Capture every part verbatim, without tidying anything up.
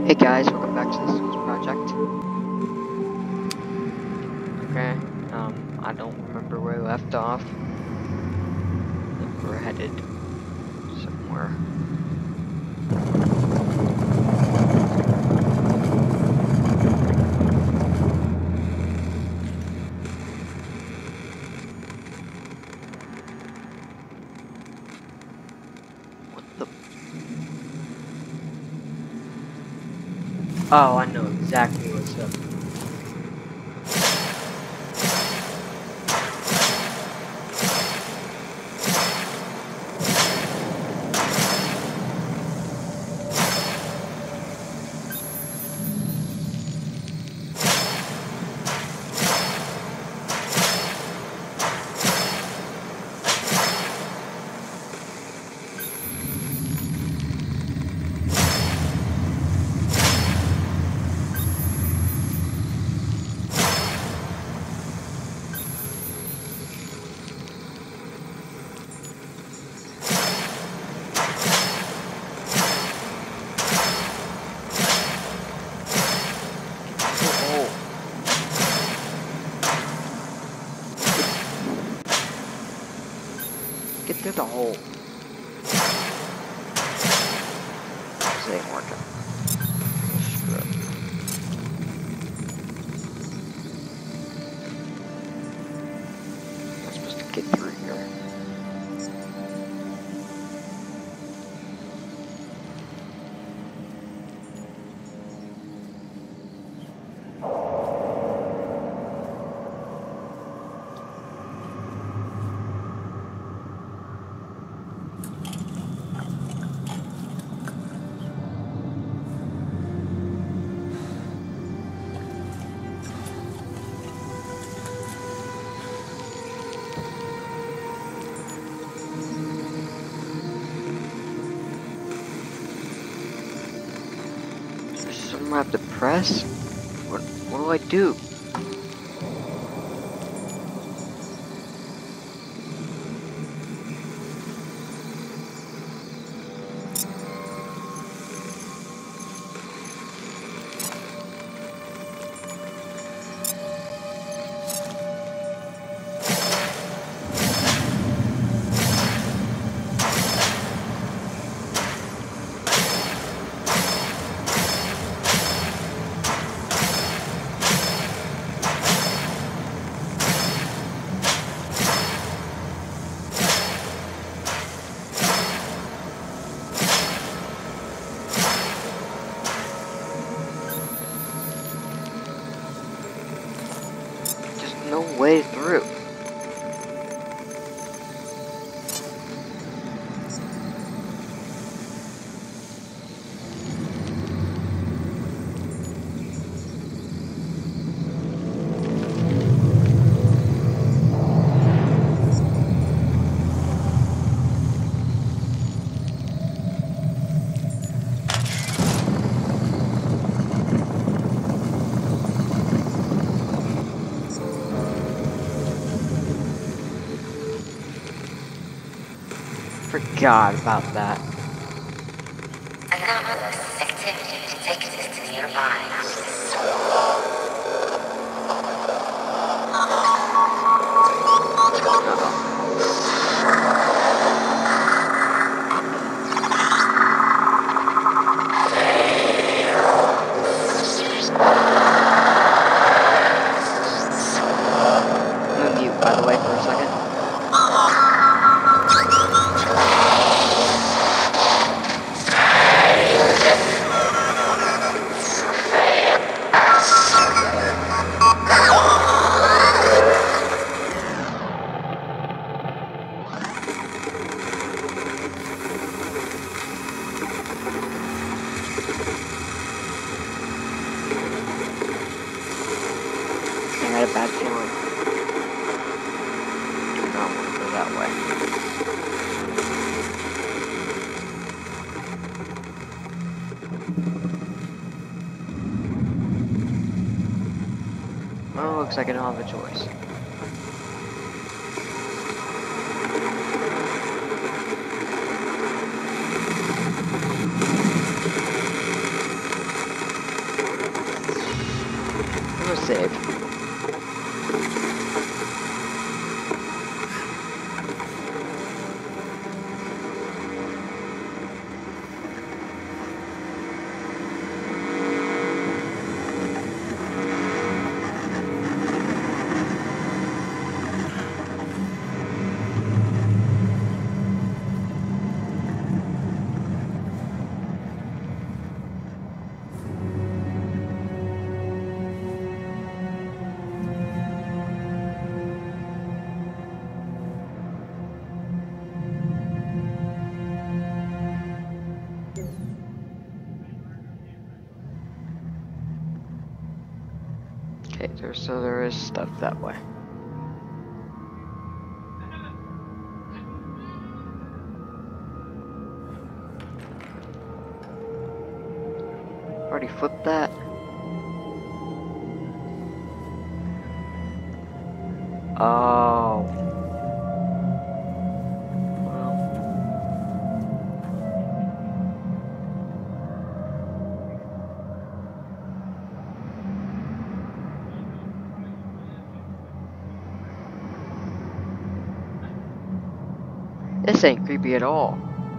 Hey guys, welcome back to the Solus project. Okay, um, I don't remember where we left off. I think we're headed somewhere. What the? Oh, I know exactly what's up. Get through the hole. This ain't working. Screw it. I'm supposed to get through here. I have to press? What, what do I do? No way through. Forgot about that. Anomalous activity exists nearby. I'm gonna mute, by the way, for a second. I had a bad feeling. Do not want to go that way. Well, looks like I don't have a choice. Okay, there, so there is stuff that way. Already flipped that. Oh. Well. This ain't creepy at all.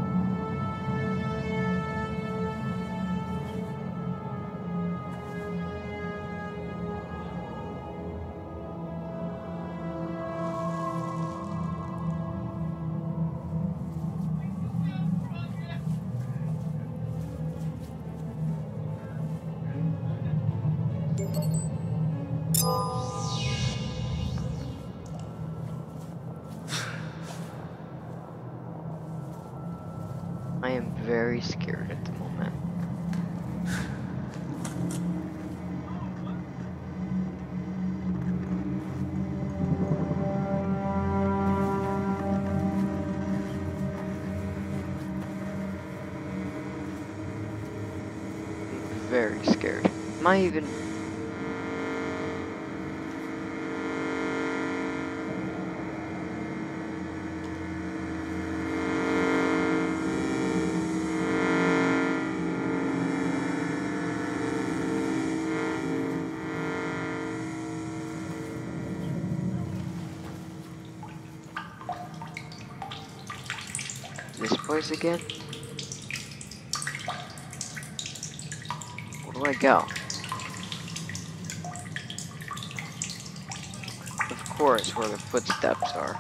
I am very scared at the moment. I'm very scared. Am I even... this place again? Where do I go? Of course, where the footsteps are.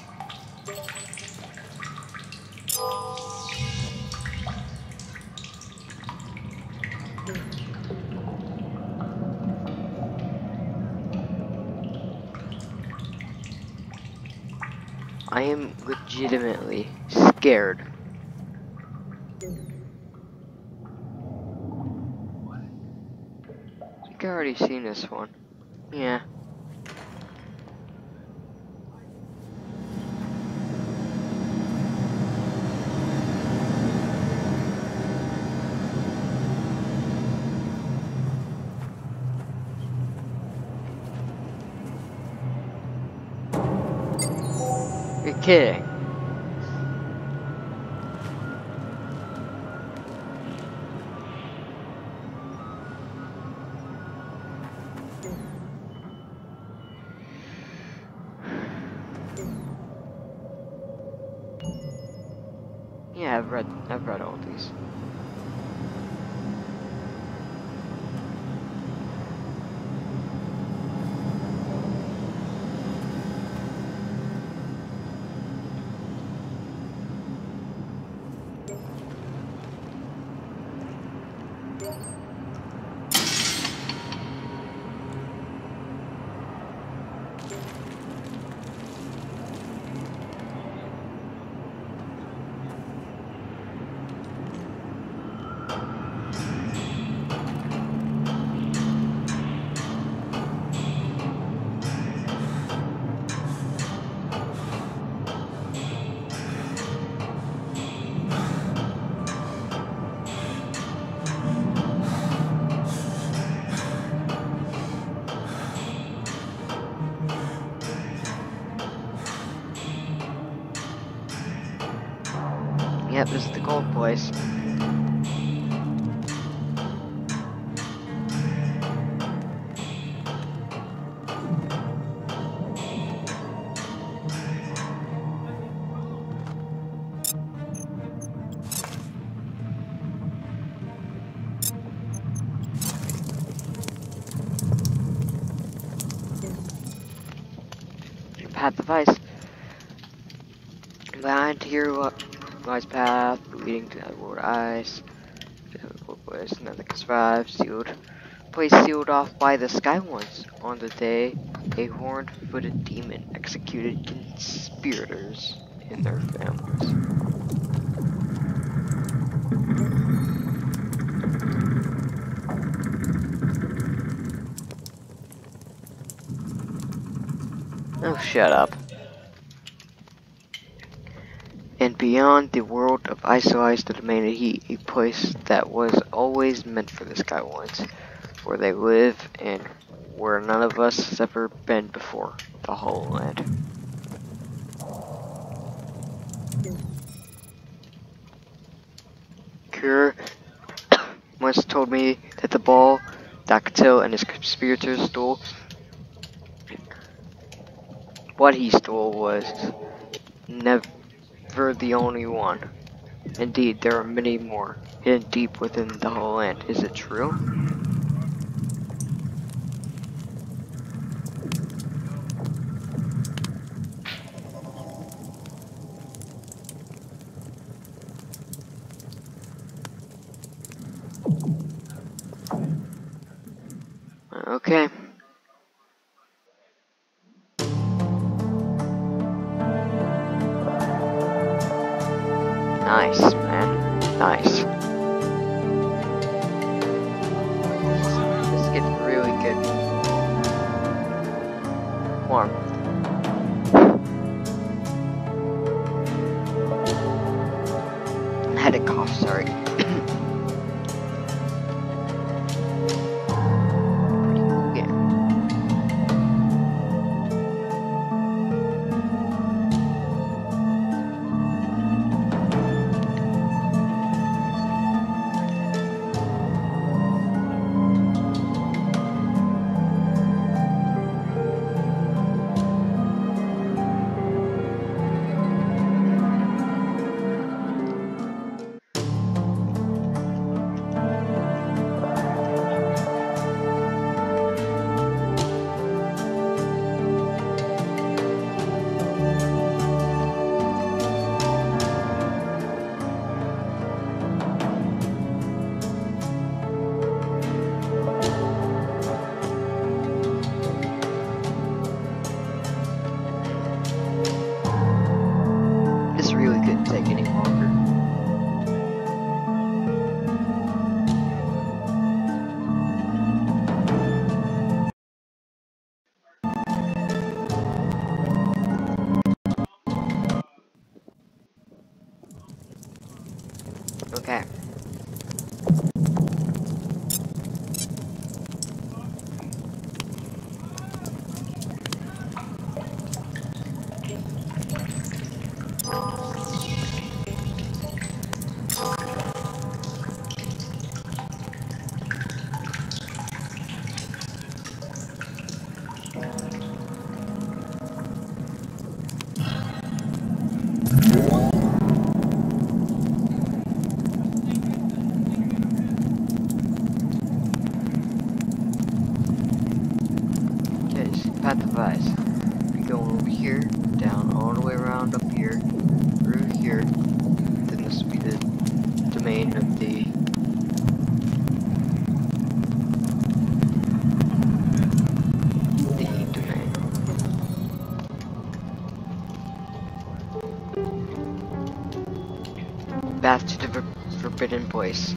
I am legitimately scared. I think I already seen this one. Yeah. You're kidding. Yeah, I've read I've read all these. Yep, this is the cold place. Path of ice. Behind here, lies path leading to the world ice. Was nothing can survive. Sealed. Place sealed off by the Sky Ones. On the day, a horned-footed demon executed conspirators and their families. Oh, shut up. And beyond the world of isolized domain of heat, a place that was always meant for the Sky Ones, where they live and where none of us has ever been before, the Hollow Land. Cure once told me that the ball Dakatil and his conspirators stole, what he stole was never the only one. Indeed, there are many more, hidden deep within the whole land. Is it true? Okay. Nice, man. Nice. This is getting really good. Warm. I had a cough, sorry. Pretty cool game. This really couldn't take any longer. Okay. Okay, so path of ice. We're going over here, down all the way around up here, through here. Then this will be the domain of the the heat domain. Path to the for forbidden place.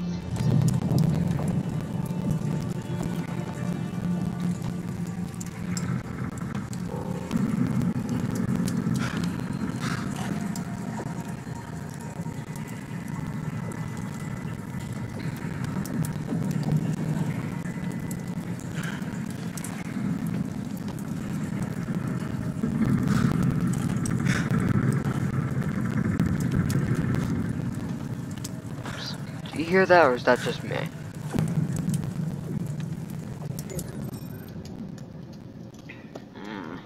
Do you hear that, or is that just me? Mm.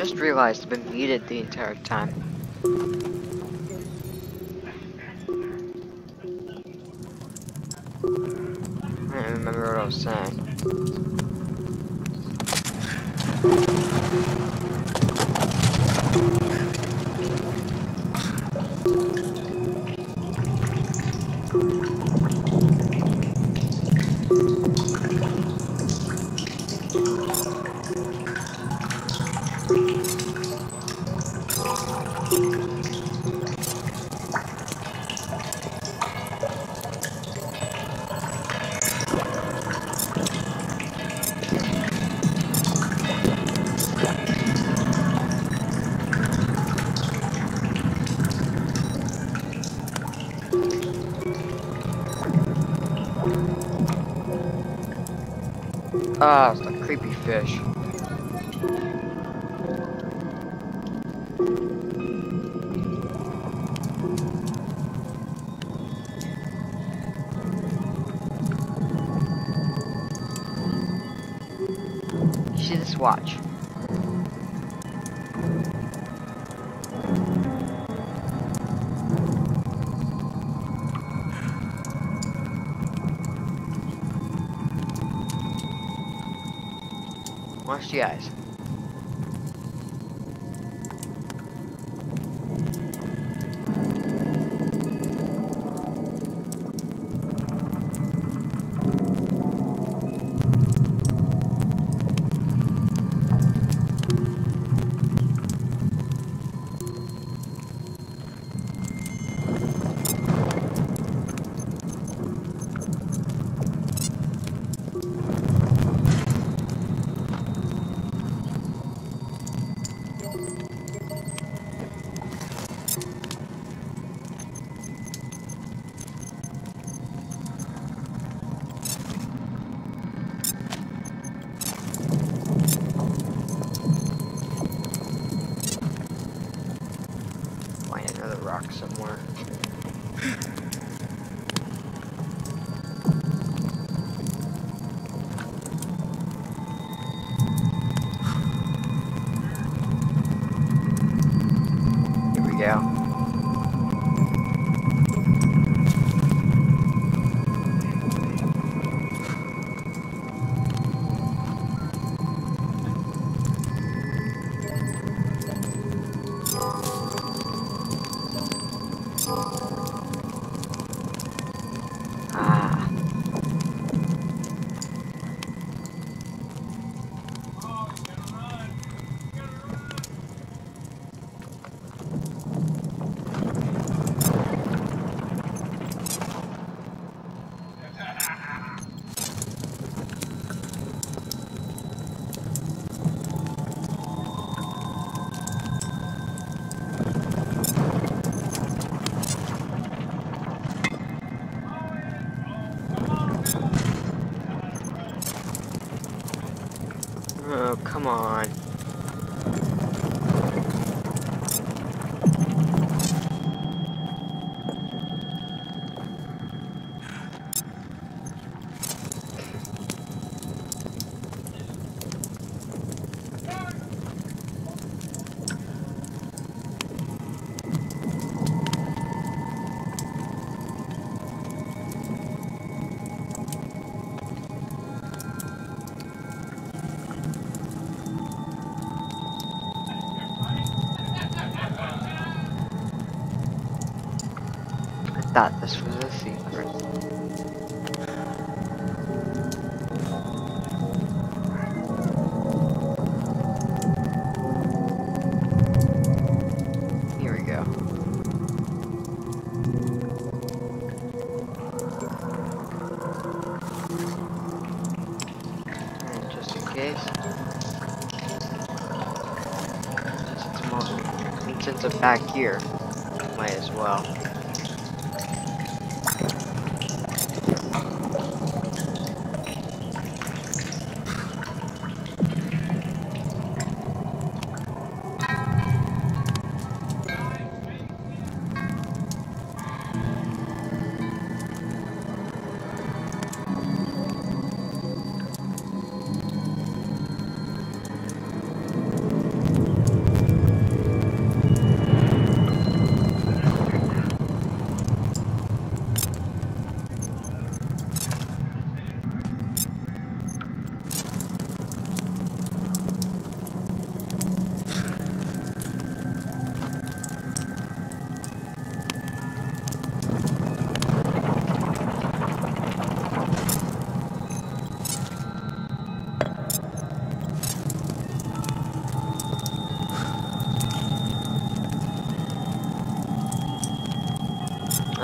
just realized I've been muted the entire time. I don't remember what I was saying. Ah, it's a creepy fish. You see this watch? Watch the eyes. Find another rock somewhere. Here we go. Ah. Oh, come on. I thought this was a secret. Here we go. And just in case. Since it's more, and since I'm back here, might as well.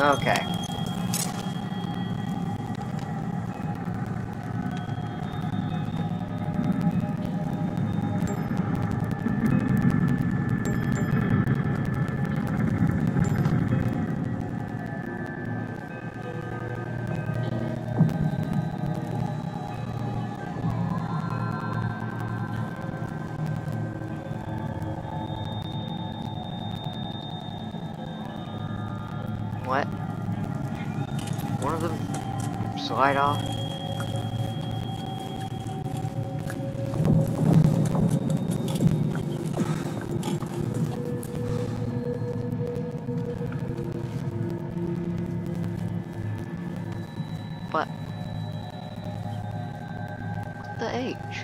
Okay. What? One of them slide off? But the H.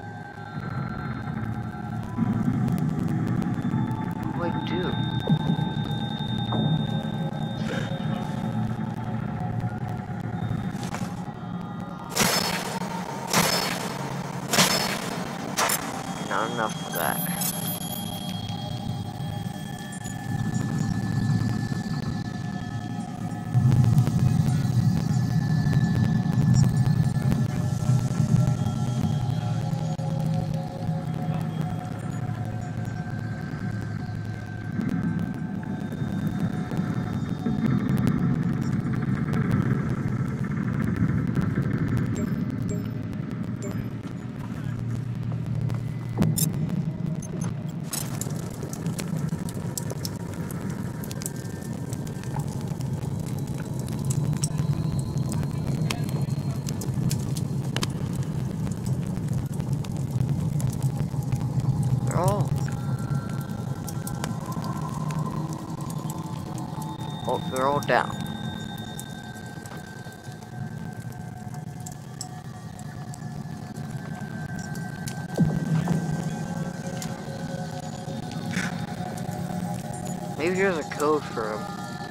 What do I do? Not enough of that. They're all. Oh, they're all down. Maybe there's a code for them.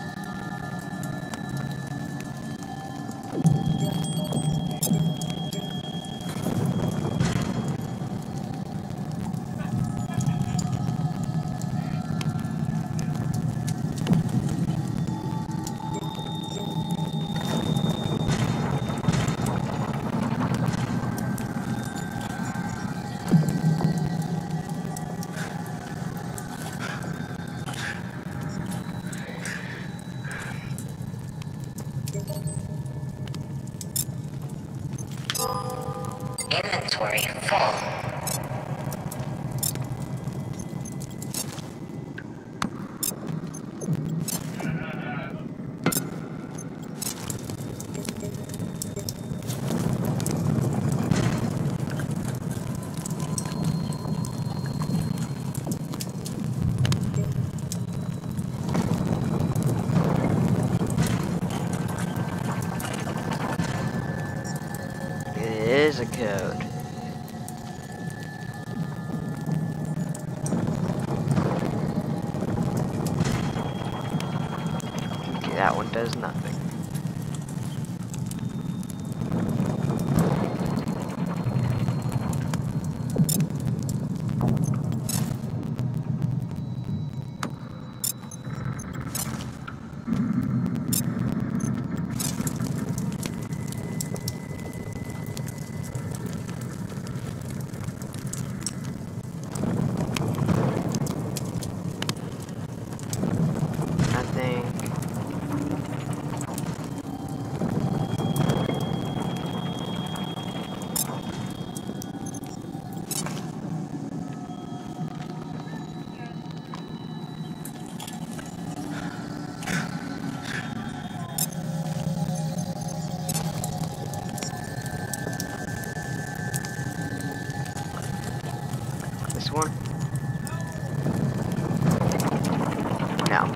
Inventory full. It is a code. Okay, that one does nothing. This one? No.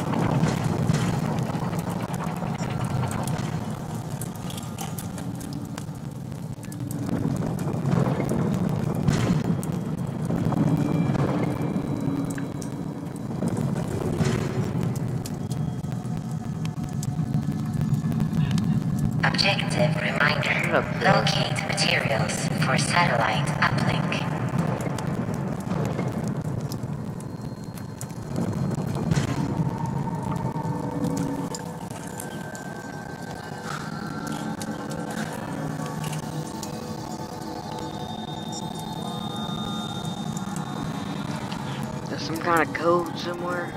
Objective reminder. Locate materials for satellite uplink. some kind of code somewhere.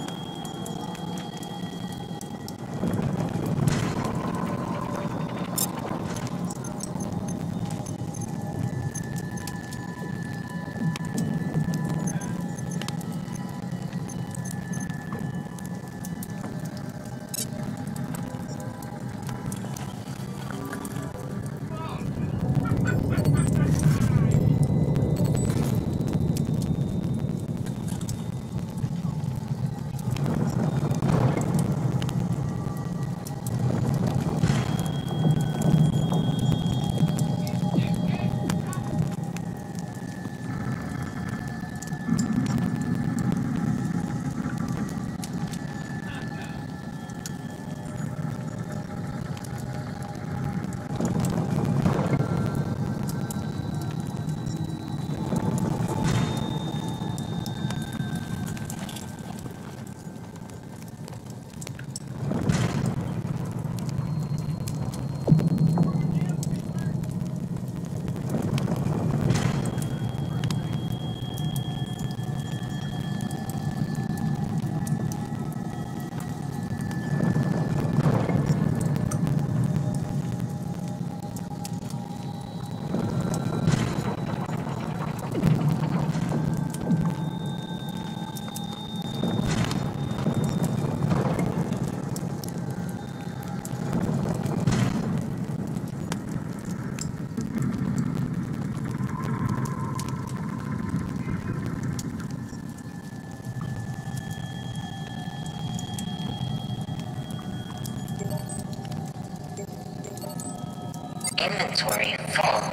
Inventory full.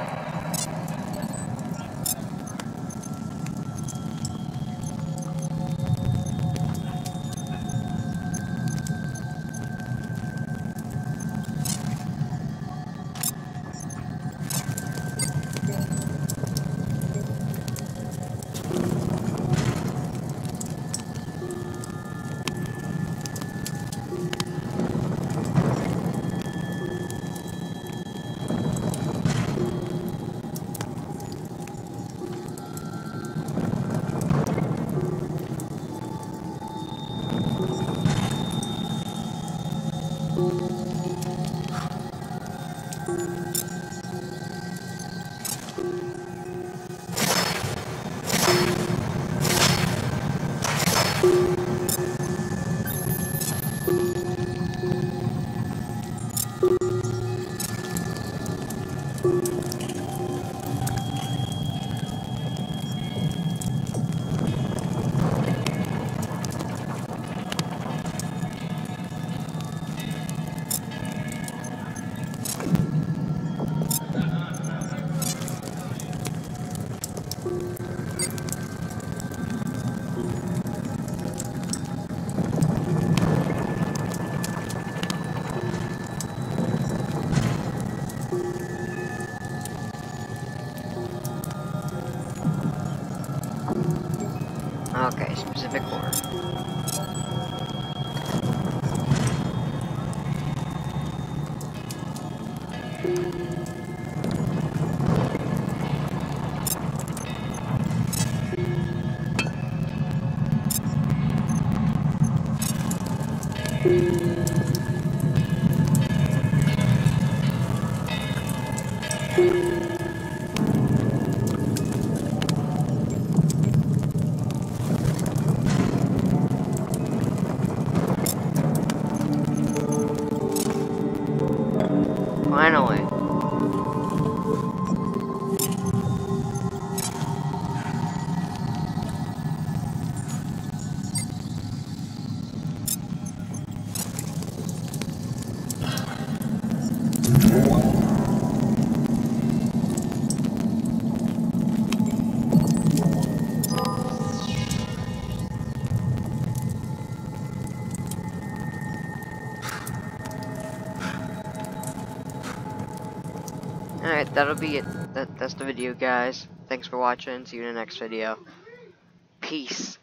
Okay, specific order. Finally. Alright, that'll be it. That, that's the video, guys. Thanks for watching. See you in the next video. Peace.